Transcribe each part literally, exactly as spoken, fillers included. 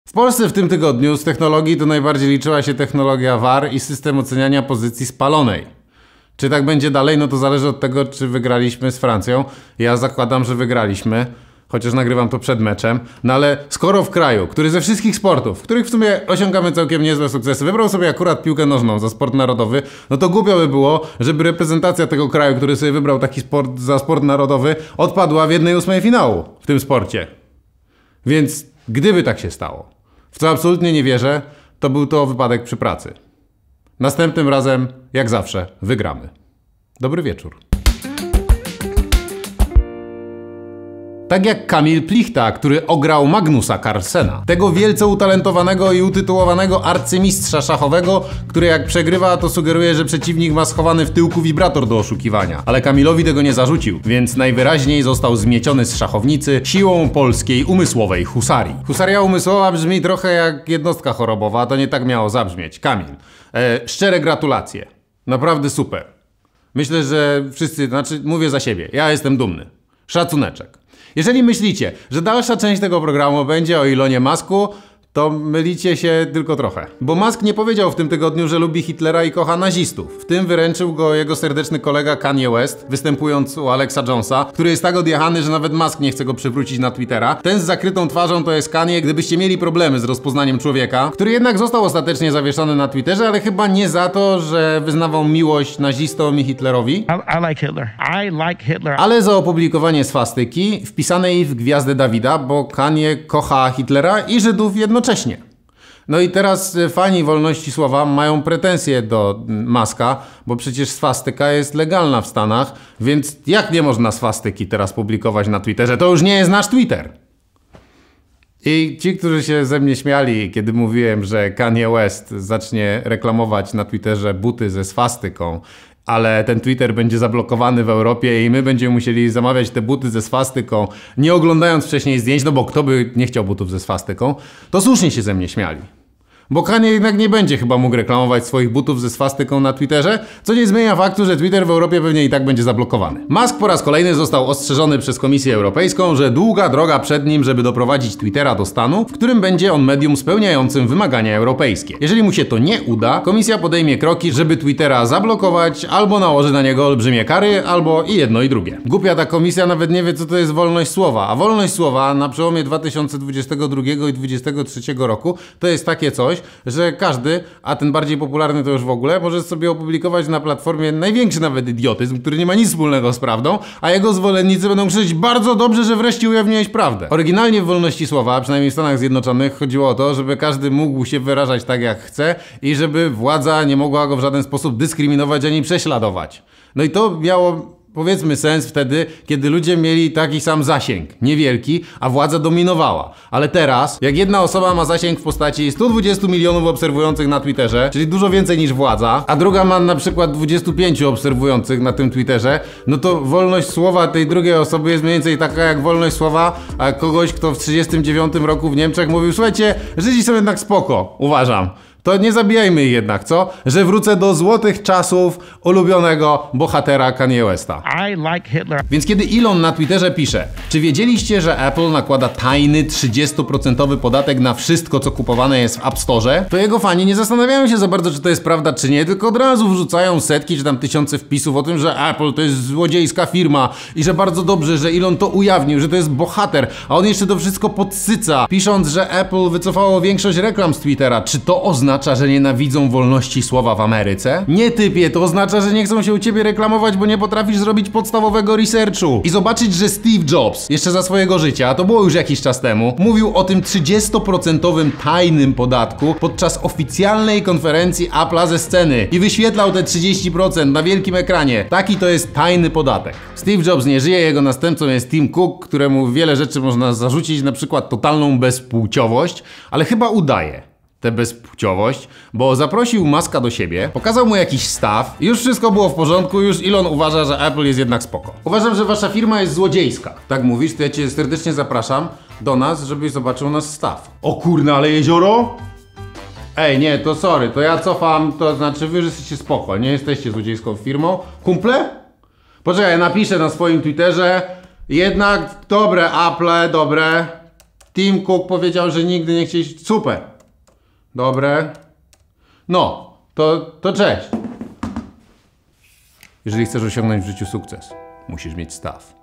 W Polsce w tym tygodniu z technologii to najbardziej liczyła się technologia V A R i system oceniania pozycji spalonej. Czy tak będzie dalej? No to zależy od tego, czy wygraliśmy z Francją. Ja zakładam, że wygraliśmy, chociaż nagrywam to przed meczem. No ale skoro w kraju, który ze wszystkich sportów, w których w sumie osiągamy całkiem niezłe sukcesy, wybrał sobie akurat piłkę nożną za sport narodowy, no to głupio by było, żeby reprezentacja tego kraju, który sobie wybrał taki sport za sport narodowy, odpadła w jednej ósmej finału w tym sporcie. Więc gdyby tak się stało, w co absolutnie nie wierzę, to był to wypadek przy pracy. Następnym razem, jak zawsze, wygramy. Dobry wieczór. Tak jak Kamil Plichta, który ograł Magnusa Carlsena. Tego wielce utalentowanego i utytułowanego arcymistrza szachowego, który jak przegrywa, to sugeruje, że przeciwnik ma schowany w tyłku wibrator do oszukiwania. Ale Kamilowi tego nie zarzucił, więc najwyraźniej został zmieciony z szachownicy siłą polskiej umysłowej husarii. Husaria umysłowa brzmi trochę jak jednostka chorobowa, to nie tak miało zabrzmieć. Kamil, e, szczere gratulacje. Naprawdę super. Myślę, że wszyscy, znaczy mówię za siebie, ja jestem dumny. Szacuneczek. Jeżeli myślicie, że dalsza część tego programu będzie o Elonie Musku, to mylicie się tylko trochę. Bo Musk nie powiedział w tym tygodniu, że lubi Hitlera i kocha nazistów. W tym wyręczył go jego serdeczny kolega Kanye West, występując u Alexa Jonesa, który jest tak odjechany, że nawet Musk nie chce go przywrócić na Twittera. Ten z zakrytą twarzą to jest Kanye, gdybyście mieli problemy z rozpoznaniem człowieka, który jednak został ostatecznie zawieszony na Twitterze, ale chyba nie za to, że wyznawał miłość nazistom i Hitlerowi. I, I like Hitler. I like Hitler. Ale za opublikowanie swastyki wpisanej w gwiazdę Dawida, bo Kanye kocha Hitlera i Żydów jednocześnie. No i teraz fani wolności słowa mają pretensje do Muska, bo przecież swastyka jest legalna w Stanach, więc jak nie można swastyki teraz publikować na Twitterze? To już nie jest nasz Twitter. I ci, którzy się ze mnie śmiali, kiedy mówiłem, że Kanye West zacznie reklamować na Twitterze buty ze swastyką, ale ten Twitter będzie zablokowany w Europie i my będziemy musieli zamawiać te buty ze swastyką, nie oglądając wcześniej zdjęć, no bo kto by nie chciał butów ze swastyką, to słusznie się ze mnie śmiali. Bo Kanye jednak nie będzie chyba mógł reklamować swoich butów ze swastyką na Twitterze, co nie zmienia faktu, że Twitter w Europie pewnie i tak będzie zablokowany. Musk po raz kolejny został ostrzeżony przez Komisję Europejską, że długa droga przed nim, żeby doprowadzić Twittera do stanu, w którym będzie on medium spełniającym wymagania europejskie. Jeżeli mu się to nie uda, Komisja podejmie kroki, żeby Twittera zablokować, albo nałoży na niego olbrzymie kary, albo i jedno i drugie. Głupia ta komisja nawet nie wie, co to jest wolność słowa, a wolność słowa na przełomie dwa tysiące dwudziestego drugiego i dwa tysiące dwudziestego trzeciego roku to jest takie coś, że każdy, a ten bardziej popularny to już w ogóle, może sobie opublikować na platformie największy nawet idiotyzm, który nie ma nic wspólnego z prawdą, a jego zwolennicy będą krzyczeć: bardzo dobrze, że wreszcie ujawniłeś prawdę. Oryginalnie w wolności słowa, przynajmniej w Stanach Zjednoczonych, chodziło o to, żeby każdy mógł się wyrażać tak jak chce i żeby władza nie mogła go w żaden sposób dyskryminować ani prześladować. No i to miało, powiedzmy, sens wtedy, kiedy ludzie mieli taki sam zasięg, niewielki, a władza dominowała. Ale teraz, jak jedna osoba ma zasięg w postaci stu dwudziestu milionów obserwujących na Twitterze, czyli dużo więcej niż władza, a druga ma na przykład dwudziestu pięciu obserwujących na tym Twitterze, no to wolność słowa tej drugiej osoby jest mniej więcej taka jak wolność słowa a kogoś, kto w trzydziestym dziewiątym roku w Niemczech mówił: słuchajcie, Żydzi są jednak spoko, uważam. To nie zabijajmy ich jednak, co? Że wrócę do złotych czasów ulubionego bohatera Kanye Westa. I like Hitler. Więc kiedy Elon na Twitterze pisze: czy wiedzieliście, że Apple nakłada tajny trzydziestoprocentowy podatek na wszystko, co kupowane jest w App Store? To jego fani nie zastanawiają się za bardzo, czy to jest prawda, czy nie, tylko od razu wrzucają setki czy tam tysiące wpisów o tym, że Apple to jest złodziejska firma i że bardzo dobrze, że Elon to ujawnił, że to jest bohater, a on jeszcze to wszystko podsyca, pisząc, że Apple wycofało większość reklam z Twittera. Czy to oznacza, że nienawidzą wolności słowa w Ameryce? Nie, typie, to oznacza, że nie chcą się u ciebie reklamować, bo nie potrafisz zrobić podstawowego researchu. I zobaczyć, że Steve Jobs, jeszcze za swojego życia, a to było już jakiś czas temu, mówił o tym trzydziestoprocentowym tajnym podatku podczas oficjalnej konferencji Apple'a ze sceny i wyświetlał te trzydzieści procent na wielkim ekranie. Taki to jest tajny podatek. Steve Jobs nie żyje, jego następcą jest Tim Cook, któremu wiele rzeczy można zarzucić, na przykład totalną bezpłciowość, ale chyba udaje tę bezpłciowość, bo zaprosił Muska do siebie, pokazał mu jakiś staw i już wszystko było w porządku, już Elon uważa, że Apple jest jednak spoko. Uważam, że wasza firma jest złodziejska. Tak mówisz, to ja cię serdecznie zapraszam do nas, żebyś zobaczył nasz staw. O kurna, ale jezioro? Ej, nie, to sorry, to ja cofam, to znaczy wy jesteście spoko, nie jesteście złodziejską firmą. Kumple? Poczekaj, ja napiszę na swoim Twitterze, jednak dobre Apple, dobre. Tim Cook powiedział, że nigdy nie chcieli... Super. Dobre. No, to, to cześć. Jeżeli chcesz osiągnąć w życiu sukces, musisz mieć staw.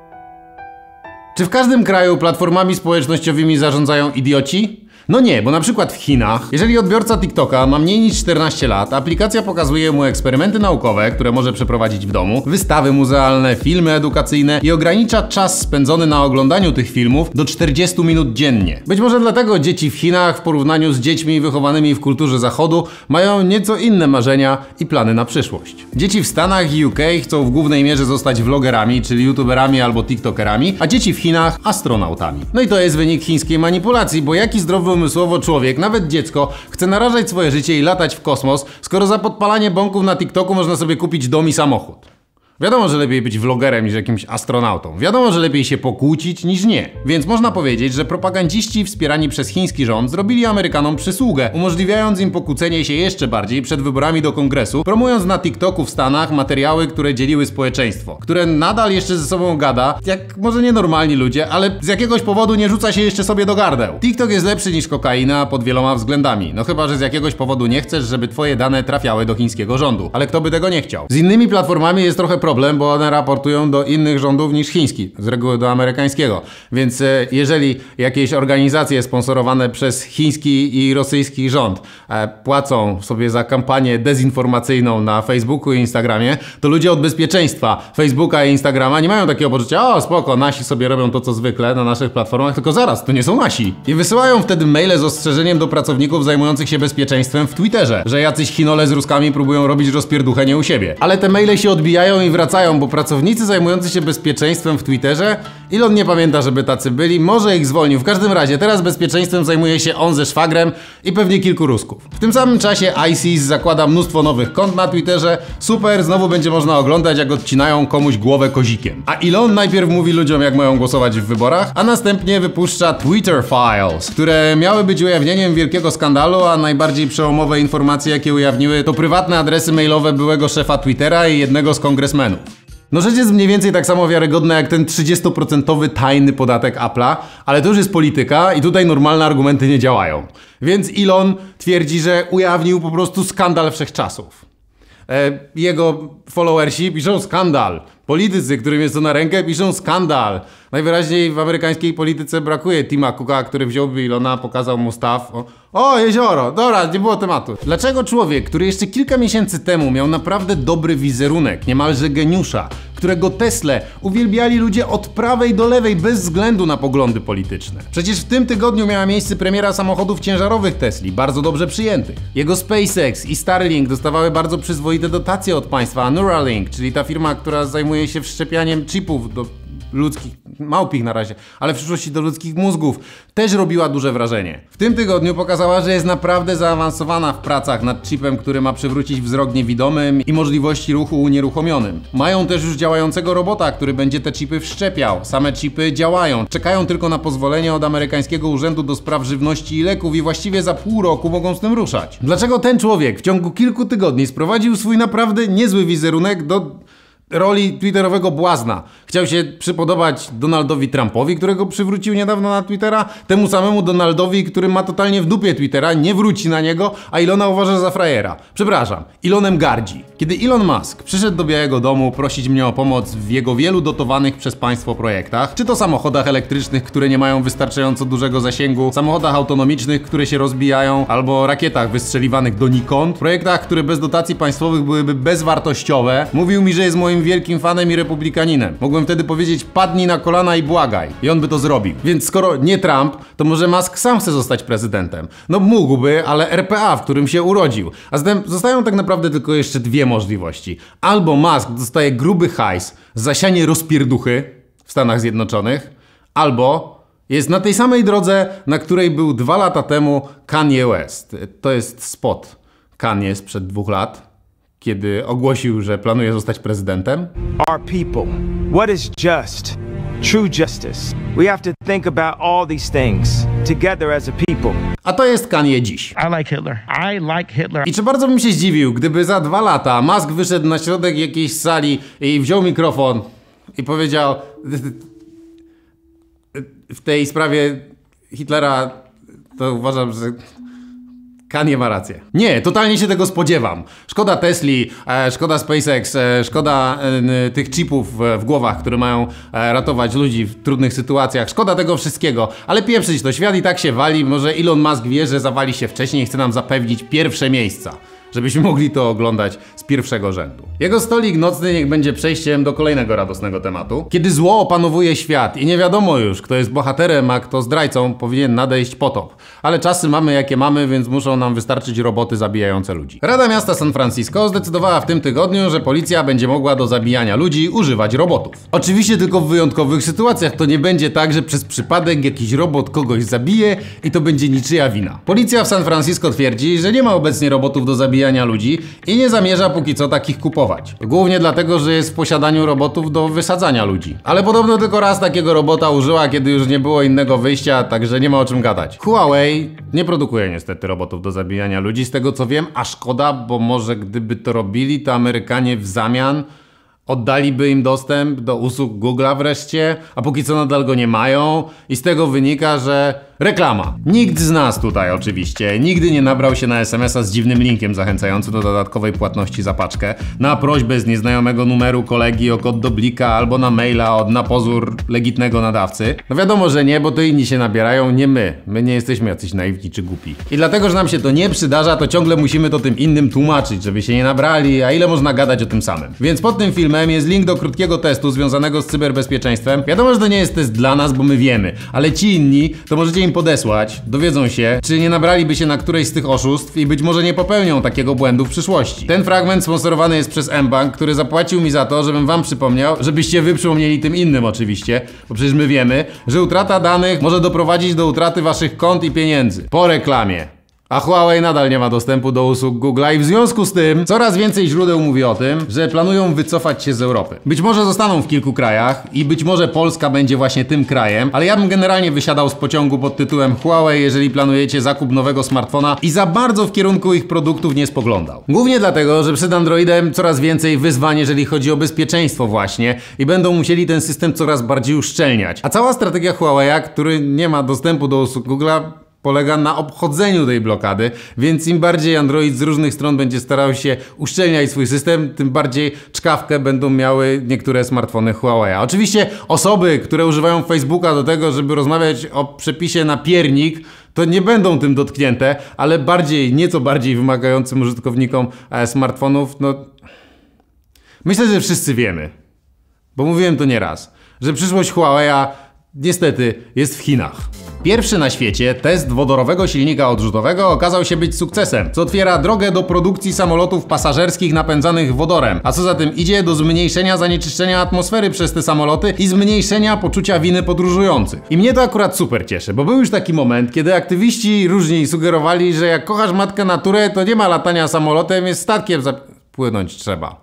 Czy w każdym kraju platformami społecznościowymi zarządzają idioci? No nie, bo na przykład w Chinach, jeżeli odbiorca TikToka ma mniej niż czternaście lat, aplikacja pokazuje mu eksperymenty naukowe, które może przeprowadzić w domu, wystawy muzealne, filmy edukacyjne i ogranicza czas spędzony na oglądaniu tych filmów do czterdziestu minut dziennie. Być może dlatego dzieci w Chinach w porównaniu z dziećmi wychowanymi w kulturze zachodu mają nieco inne marzenia i plany na przyszłość. Dzieci w Stanach i U K chcą w głównej mierze zostać vlogerami, czyli youtuberami albo tiktokerami, a dzieci w Chinach astronautami. No i to jest wynik chińskiej manipulacji, bo jaki zdrowy umysłowo człowiek, nawet dziecko, chce narażać swoje życie i latać w kosmos, skoro za podpalanie bąków na TikToku można sobie kupić dom i samochód. Wiadomo, że lepiej być vlogerem niż jakimś astronautą. Wiadomo, że lepiej się pokłócić niż nie. Więc można powiedzieć, że propagandziści wspierani przez chiński rząd zrobili Amerykanom przysługę, umożliwiając im pokłócenie się jeszcze bardziej przed wyborami do kongresu, promując na TikToku w Stanach materiały, które dzieliły społeczeństwo, które nadal jeszcze ze sobą gada, jak może nie normalni ludzie, ale z jakiegoś powodu nie rzuca się jeszcze sobie do gardeł. TikTok jest lepszy niż kokaina pod wieloma względami. No chyba, że z jakiegoś powodu nie chcesz, żeby twoje dane trafiały do chińskiego rządu. Ale kto by tego nie chciał? Z innymi platformami jest trochę problem, bo one raportują do innych rządów niż chiński, z reguły do amerykańskiego. Więc e, jeżeli jakieś organizacje sponsorowane przez chiński i rosyjski rząd e, płacą sobie za kampanię dezinformacyjną na Facebooku i Instagramie, to ludzie od bezpieczeństwa Facebooka i Instagrama nie mają takiego poczucia, o spoko, nasi sobie robią to co zwykle na naszych platformach, tylko zaraz, to nie są nasi. I wysyłają wtedy maile z ostrzeżeniem do pracowników zajmujących się bezpieczeństwem w Twitterze, że jacyś chinole z Ruskami próbują robić rozpierduchę u siebie. Ale te maile się odbijają i wracają, bo pracownicy zajmujący się bezpieczeństwem w Twitterze, Elon nie pamięta, żeby tacy byli, może ich zwolnił. W każdym razie teraz bezpieczeństwem zajmuje się on ze szwagrem i pewnie kilku Rusków. W tym samym czasie ISIS zakłada mnóstwo nowych kont na Twitterze. Super, znowu będzie można oglądać, jak odcinają komuś głowę kozikiem. A Elon najpierw mówi ludziom, jak mają głosować w wyborach, a następnie wypuszcza Twitter Files, które miały być ujawnieniem wielkiego skandalu, a najbardziej przełomowe informacje, jakie ujawniły, to prywatne adresy mailowe byłego szefa Twittera i jednego z kongresmenów. No rzecz jest mniej więcej tak samo wiarygodna jak ten trzydziestoprocentowy tajny podatek Apple'a, ale to już jest polityka i tutaj normalne argumenty nie działają. Więc Elon twierdzi, że ujawnił po prostu skandal wszechczasów. E, jego followersi piszą skandal. Politycy, którym jest to na rękę, piszą skandal. Najwyraźniej w amerykańskiej polityce brakuje Tima Cooka, który wziąłby Elona, pokazał mu staw. O, o, jezioro, dobra, nie było tematu. Dlaczego człowiek, który jeszcze kilka miesięcy temu miał naprawdę dobry wizerunek, niemalże geniusza, którego Tesle uwielbiali ludzie od prawej do lewej bez względu na poglądy polityczne? Przecież w tym tygodniu miała miejsce premiera samochodów ciężarowych Tesli, bardzo dobrze przyjętych. Jego SpaceX i Starlink dostawały bardzo przyzwoite dotacje od państwa, a Neuralink, czyli ta firma, która zajmuje się wszczepianiem chipów do ludzkich, małpich na razie, ale w przyszłości do ludzkich mózgów, też robiła duże wrażenie. W tym tygodniu pokazała, że jest naprawdę zaawansowana w pracach nad chipem, który ma przywrócić wzrok niewidomym i możliwości ruchu unieruchomionym. Mają też już działającego robota, który będzie te chipy wszczepiał. Same chipy działają, czekają tylko na pozwolenie od amerykańskiego Urzędu do Spraw Żywności i Leków i właściwie za pół roku mogą z tym ruszać. Dlaczego ten człowiek w ciągu kilku tygodni sprowadził swój naprawdę niezły wizerunek do roli twitterowego błazna? Chciał się przypodobać Donaldowi Trumpowi, którego przywrócił niedawno na Twittera, temu samemu Donaldowi, który ma totalnie w dupie Twittera, nie wróci na niego, a Elona uważa za frajera. Przepraszam, Elonem gardzi. Kiedy Elon Musk przyszedł do Białego Domu prosić mnie o pomoc w jego wielu dotowanych przez państwo projektach, czy to samochodach elektrycznych, które nie mają wystarczająco dużego zasięgu, samochodach autonomicznych, które się rozbijają, albo rakietach wystrzeliwanych donikąd, projektach, które bez dotacji państwowych byłyby bezwartościowe, mówił mi, że jest moim wielkim fanem i republikaninem. Mogłem wtedy powiedzieć, padnij na kolana i błagaj. I on by to zrobił. Więc skoro nie Trump, to może Musk sam chce zostać prezydentem. No mógłby, ale R P A, w którym się urodził. A zatem zostają tak naprawdę tylko jeszcze dwie możliwości. Albo Musk dostaje gruby hajs za sianie rozpierduchy w Stanach Zjednoczonych, albo jest na tej samej drodze, na której był dwa lata temu Kanye West. To jest spot Kanye sprzed dwóch lat, kiedy ogłosił, że planuje zostać prezydentem. Our people, what is just? True justice. We have to think about all these things together as a people. A to jest Kanye dziś. I like Hitler. I like Hitler. I czy bardzo bym się zdziwił, gdyby za dwa lata Musk wyszedł na środek jakiejś sali i wziął mikrofon i powiedział: w tej sprawie Hitlera, to uważam, że Kanye ma rację. Nie, totalnie się tego spodziewam. Szkoda Tesli, e, szkoda SpaceX, e, szkoda e, tych chipów w, w głowach, które mają e, ratować ludzi w trudnych sytuacjach. Szkoda tego wszystkiego, ale pieprzyć to, świat i tak się wali. Może Elon Musk wie, że zawali się wcześniej i chce nam zapewnić pierwsze miejsca, żebyśmy mogli to oglądać z pierwszego rzędu. Jego stolik nocny niech będzie przejściem do kolejnego radosnego tematu. Kiedy zło opanowuje świat i nie wiadomo już, kto jest bohaterem, a kto zdrajcą, powinien nadejść potop. Ale czasy mamy jakie mamy, więc muszą nam wystarczyć roboty zabijające ludzi. Rada Miasta San Francisco zdecydowała w tym tygodniu, że policja będzie mogła do zabijania ludzi używać robotów. Oczywiście tylko w wyjątkowych sytuacjach. To nie będzie tak, że przez przypadek jakiś robot kogoś zabije i to będzie niczyja wina. Policja w San Francisco twierdzi, że nie ma obecnie robotów do zabijania ludzi i nie zamierza póki co takich kupować. Głównie dlatego, że jest w posiadaniu robotów do wysadzania ludzi. Ale podobno tylko raz takiego robota użyła, kiedy już nie było innego wyjścia, także nie ma o czym gadać. Huawei nie produkuje niestety robotów do zabijania ludzi, z tego co wiem, a szkoda, bo może gdyby to robili, to Amerykanie w zamian oddaliby im dostęp do usług Google'a wreszcie, a póki co nadal go nie mają i z tego wynika, że reklama. Nikt z nas tutaj oczywiście nigdy nie nabrał się na es em es a z dziwnym linkiem zachęcającym do dodatkowej płatności za paczkę, na prośbę z nieznajomego numeru kolegi o kod do blika albo na maila od na pozór legitnego nadawcy. No wiadomo, że nie, bo to inni się nabierają, nie my. My nie jesteśmy jacyś naiwni czy głupi. I dlatego, że nam się to nie przydarza, to ciągle musimy to tym innym tłumaczyć, żeby się nie nabrali, a ile można gadać o tym samym. Więc pod tym filmem jest link do krótkiego testu związanego z cyberbezpieczeństwem. Wiadomo, że to nie jest test dla nas, bo my wiemy, ale ci inni, to możecie im podesłać, dowiedzą się, czy nie nabraliby się na którejś z tych oszustw i być może nie popełnią takiego błędu w przyszłości. Ten fragment sponsorowany jest przez mBank, który zapłacił mi za to, żebym wam przypomniał, żebyście wy przypomnieli tym innym oczywiście, bo przecież my wiemy, że utrata danych może doprowadzić do utraty waszych kont i pieniędzy. Po reklamie. A Huawei nadal nie ma dostępu do usług Google'a i w związku z tym coraz więcej źródeł mówi o tym, że planują wycofać się z Europy. Być może zostaną w kilku krajach i być może Polska będzie właśnie tym krajem, ale ja bym generalnie wysiadał z pociągu pod tytułem Huawei, jeżeli planujecie zakup nowego smartfona i za bardzo w kierunku ich produktów nie spoglądał. Głównie dlatego, że przed Androidem coraz więcej wyzwań, jeżeli chodzi o bezpieczeństwo właśnie i będą musieli ten system coraz bardziej uszczelniać. A cała strategia Huawei'a, który nie ma dostępu do usług Google'a, polega na obchodzeniu tej blokady, więc im bardziej Android z różnych stron będzie starał się uszczelniać swój system, tym bardziej czkawkę będą miały niektóre smartfony Huawei'a. Oczywiście osoby, które używają Facebooka do tego, żeby rozmawiać o przepisie na piernik, to nie będą tym dotknięte, ale bardziej, nieco bardziej wymagającym użytkownikom e, smartfonów, no myślę, że wszyscy wiemy, bo mówiłem to nieraz, że przyszłość Huawei'a niestety jest w Chinach. Pierwszy na świecie test wodorowego silnika odrzutowego okazał się być sukcesem, co otwiera drogę do produkcji samolotów pasażerskich napędzanych wodorem, a co za tym idzie do zmniejszenia zanieczyszczenia atmosfery przez te samoloty i zmniejszenia poczucia winy podróżujących. I mnie to akurat super cieszy, bo był już taki moment, kiedy aktywiści różni sugerowali, że jak kochasz matkę naturę, to nie ma latania samolotem, jest statkiem zapłynąć trzeba.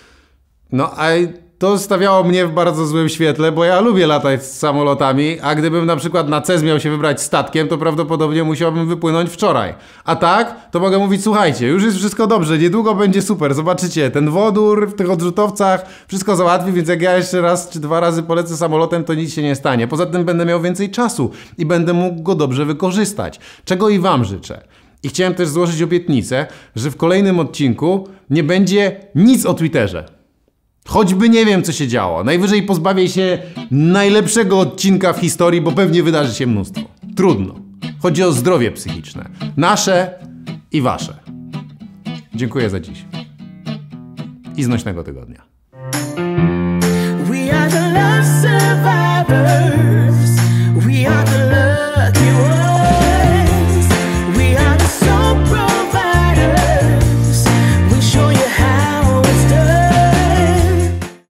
No a to stawiało mnie w bardzo złym świetle, bo ja lubię latać z samolotami, a gdybym na przykład na C E S miał się wybrać statkiem, to prawdopodobnie musiałbym wypłynąć wczoraj. A tak, to mogę mówić, słuchajcie, już jest wszystko dobrze, niedługo będzie super, zobaczycie, ten wodór w tych odrzutowcach wszystko załatwi, więc jak ja jeszcze raz czy dwa razy polecę samolotem, to nic się nie stanie. Poza tym będę miał więcej czasu i będę mógł go dobrze wykorzystać, czego i wam życzę. I chciałem też złożyć obietnicę, że w kolejnym odcinku nie będzie nic o Twitterze. Choćby nie wiem, co się działo. Najwyżej pozbawię się najlepszego odcinka w historii, bo pewnie wydarzy się mnóstwo. Trudno. Chodzi o zdrowie psychiczne. Nasze i wasze. Dziękuję za dziś. I znośnego tygodnia. We are the love survivors.